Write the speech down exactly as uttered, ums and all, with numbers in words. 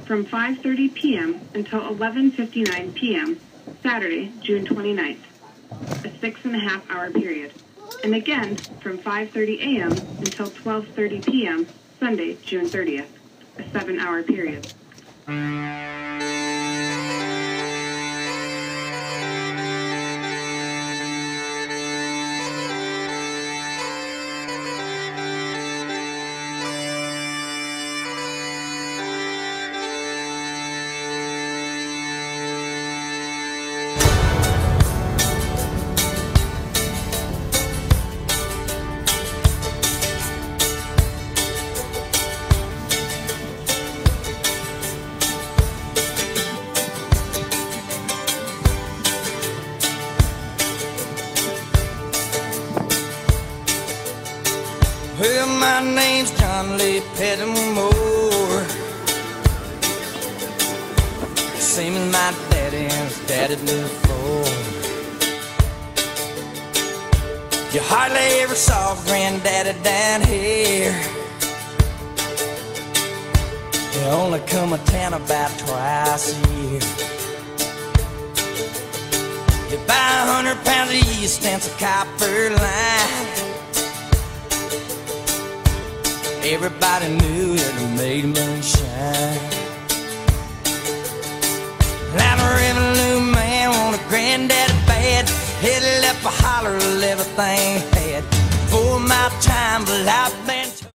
from five thirty p m until eleven fifty-nine p m Saturday, June twenty-ninth, a six and a half hour period. And again from five thirty a m until twelve thirty p m Sunday, June thirtieth, a seven hour period. Well, my name's John Lee Pettimore, same as my daddy and his daddy before. You hardly ever saw Granddaddy down here. He only come a town about twice a year. You buy a hundred pounds of yeast and some copper line. Everybody knew that it made moonshine. I'm a revenue man, want a granddaddy bad. Headed up a holler of everything had. Before my time, but I've been